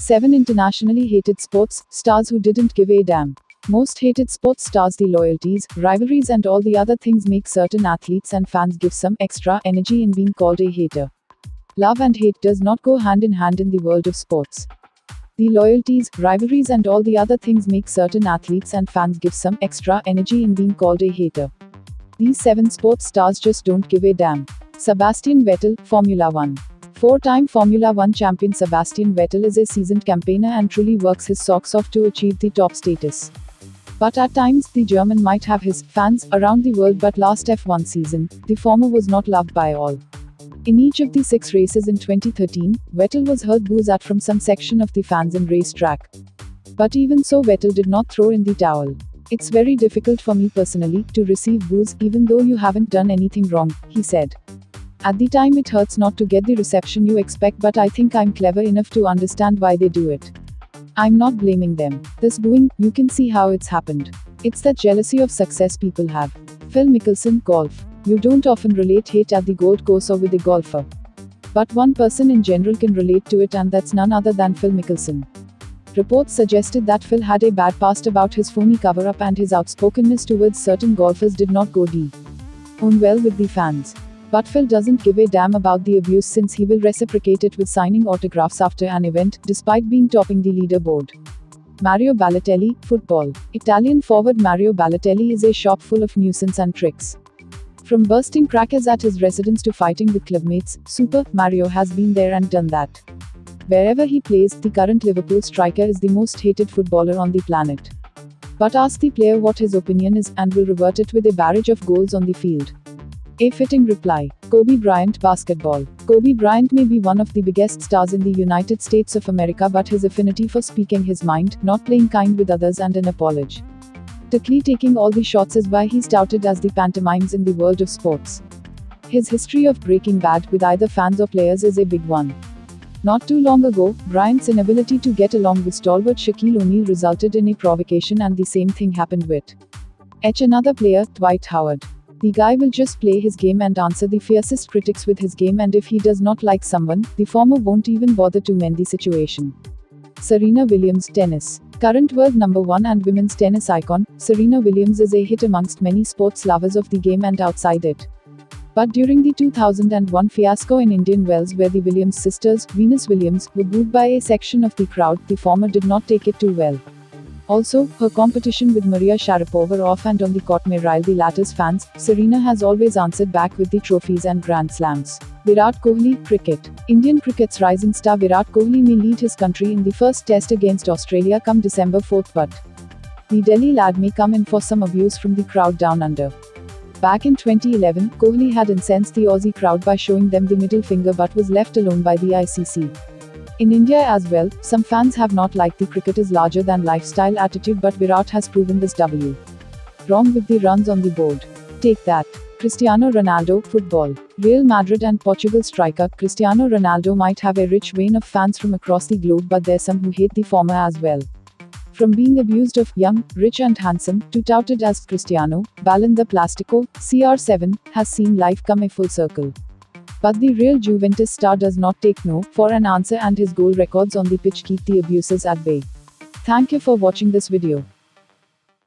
7 internationally hated sports stars who didn't give a damn. Most hated sports stars. The loyalties, rivalries and all the other things make certain athletes and fans give some extra energy in being called a hater. Love and hate does not go hand in hand in the world of sports. The loyalties, rivalries and all the other things make certain athletes and fans give some extra energy in being called a hater. These 7 sports stars just don't give a damn. Sebastian Vettel, Formula 1. 4-time Formula 1 champion Sebastian Vettel is a seasoned campaigner and truly works his socks off to achieve the top status. But at times, the German might have his fans around the world, but last F1 season, the former was not loved by all. In each of the 6 races in 2013, Vettel was heard boos at from some section of the fans in racetrack. But even so, Vettel did not throw in the towel. It's very difficult for me personally to receive boos even though you haven't done anything wrong, he said. At the time it hurts not to get the reception you expect, but I think I'm clever enough to understand why they do it. I'm not blaming them. This booing, you can see how it's happened. It's that jealousy of success people have. Phil Mickelson, golf. You don't often relate hate at the Gold Course or with a golfer. But one person in general can relate to it, and that's none other than Phil Mickelson. Reports suggested that Phil had a bad past about his phony cover-up, and his outspokenness towards certain golfers did not go on well with the fans. But Phil doesn't give a damn about the abuse, since he will reciprocate it with signing autographs after an event, despite being topping the leaderboard. Mario Balotelli, football. Italian forward Mario Balotelli is a shop full of nuisance and tricks. From bursting crackers at his residence to fighting with clubmates, Super Mario has been there and done that. Wherever he plays, the current Liverpool striker is the most hated footballer on the planet. But ask the player what his opinion is, and will revert it with a barrage of goals on the field. A fitting reply. Kobe Bryant, basketball. Kobe Bryant may be one of the biggest stars in the United States of America, but his affinity for speaking his mind, not playing kind with others and an apologetically taking all the shots is why he's touted as the pantomimes in the world of sports. His history of breaking bad with either fans or players is a big one. Not too long ago, Bryant's inability to get along with stalwart Shaquille O'Neal resulted in a provocation, and the same thing happened with another player, Dwight Howard. The guy will just play his game and answer the fiercest critics with his game, and if he does not like someone, the former won't even bother to mend the situation. Serena Williams, tennis. Current world number 1 and women's tennis icon, Serena Williams is a hit amongst many sports lovers of the game and outside it. But during the 2001 fiasco in Indian Wells, where the Williams sisters, Venus Williams, were booed by a section of the crowd, the former did not take it too well. Also, her competition with Maria Sharapova off and on the court may rile the latter's fans. Serena has always answered back with the trophies and Grand Slams. Virat Kohli, cricket. Indian cricket's rising star Virat Kohli may lead his country in the first test against Australia come December 4, but the Delhi lad may come in for some abuse from the crowd down under. Back in 2011, Kohli had incensed the Aussie crowd by showing them the middle finger, but was left alone by the ICC. In India as well, some fans have not liked the cricketer's larger-than-life style attitude, but Virat has proven this wrong with the runs on the board. Take that. Cristiano Ronaldo, football. Real Madrid and Portugal striker, Cristiano Ronaldo might have a rich vein of fans from across the globe, but there's some who hate the former as well. From being abused of young, rich and handsome, to touted as Cristiano, Ballon de Plastico, CR7, has seen life come a full circle. But the real Juventus star does not take no for an answer, and his goal records on the pitch keep the abusers at bay. Thank you for watching this video.